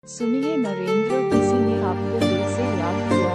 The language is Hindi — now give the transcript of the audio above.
सुनिए नरेंद्र, किसी ने आपको दिल से याद किया